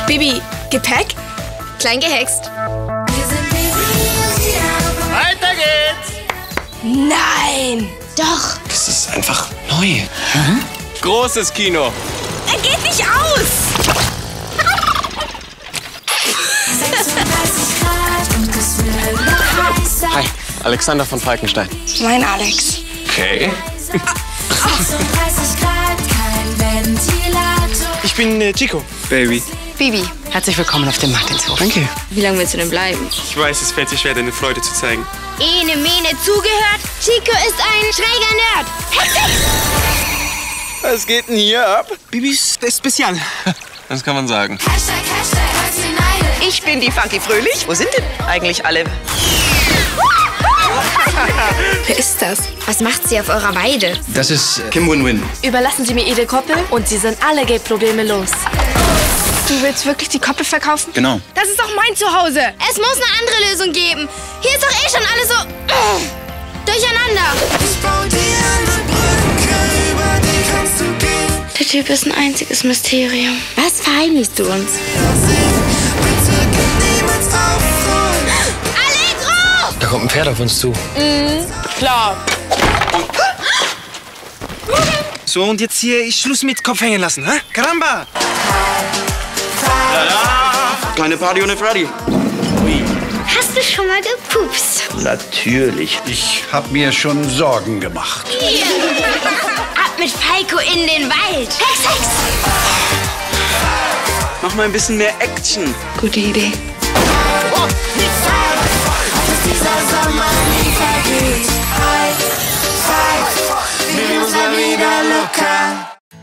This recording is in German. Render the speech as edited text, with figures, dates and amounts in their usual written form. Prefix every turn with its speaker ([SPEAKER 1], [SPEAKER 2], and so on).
[SPEAKER 1] Bibi, Gepäck? Klein gehext.
[SPEAKER 2] Weiter geht's!
[SPEAKER 1] Nein! Doch!
[SPEAKER 3] Das ist einfach neu.
[SPEAKER 2] Großes Kino.
[SPEAKER 1] Er geht nicht aus!
[SPEAKER 3] Hi, Alexander von Falkenstein.
[SPEAKER 1] Mein Alex.
[SPEAKER 3] Okay.
[SPEAKER 4] Ich bin Chico. Baby.
[SPEAKER 5] Bibi, herzlich willkommen auf dem Martinshof.
[SPEAKER 3] Danke.
[SPEAKER 1] Wie lange willst du denn bleiben?
[SPEAKER 4] Ich weiß, es fällt dir schwer, deine Freude zu zeigen.
[SPEAKER 1] Ene, mene, zugehört. Chico ist ein schräger Nerd.
[SPEAKER 4] Was geht denn hier ab? Bibis Spezial.
[SPEAKER 3] Das kann man sagen.
[SPEAKER 5] Ich bin die Funky Fröhlich. Wo sind denn eigentlich alle?
[SPEAKER 1] Wer ist das? Was macht sie auf eurer Weide?
[SPEAKER 3] Das ist Kim Win-Win.
[SPEAKER 6] Überlassen Sie mir Ihre Koppel und Sie sind alle Geldprobleme los.
[SPEAKER 1] Du willst wirklich die Koppel verkaufen?
[SPEAKER 3] Genau.
[SPEAKER 1] Das ist doch mein Zuhause. Es muss eine andere Lösung geben. Hier ist doch eh schon alles so durcheinander. Der Typ ist ein einziges Mysterium. Was verheimlichst du uns? Allegro!
[SPEAKER 3] Da kommt ein Pferd auf uns zu.
[SPEAKER 6] Klar.
[SPEAKER 4] So, und jetzt hier ist Schluss mit Kopf hängen lassen, hä? Caramba!
[SPEAKER 7] Kleine Party ohne Freddy.
[SPEAKER 1] Hast du schon mal gepupst?
[SPEAKER 7] Natürlich.
[SPEAKER 8] Ich habe mir schon Sorgen gemacht.
[SPEAKER 1] Ab mit Falco in den Wald. Hex, Hex!
[SPEAKER 7] Mach mal ein bisschen mehr Action.
[SPEAKER 1] Gute Idee.
[SPEAKER 9] Vivimos la vida loca.